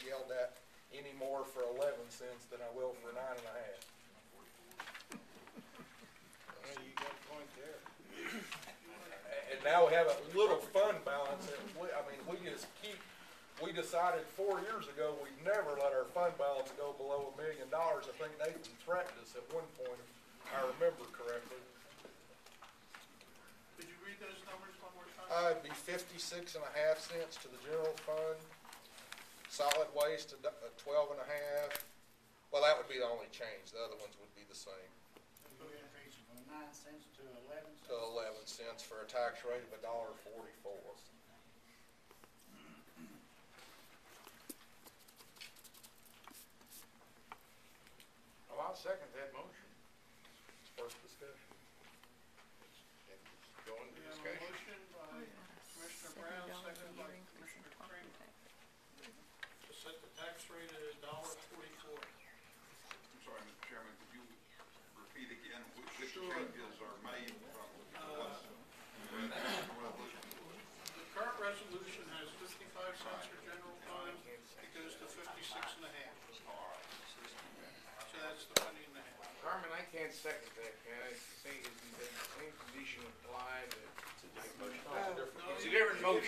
yelled at anymore for 11 cents than I will for 9.5. Well, you got a point there. And now we have a little fund balance, and we decided 4 years ago, we'd never let our fund balance go below $1 million. I think Nathan threatened us at one point, if I remember correctly. Could you read those numbers one more time? It'd be 56.5 cents to the general fund, solid waste 12.5. Well, that would be the only change, the other ones would be the same. We're increasing from 9 cents to 11 cents. To 11 cents for a tax rate of $1.44. Well, I'll second that motion. First discussion. Go into We have a discussion. motion by Commissioner Brown, second by Commissioner Kramer, to set the tax rate at $1.44. I'm sorry, Mr. Chairman, could you repeat again which Sure. changes are made from what's resolution? The current resolution has 55 cents for general fund, it goes to 56.5. So that's the money and a half. Carmen, I can't second that, can I? It's the same condition applied. It's a different motion.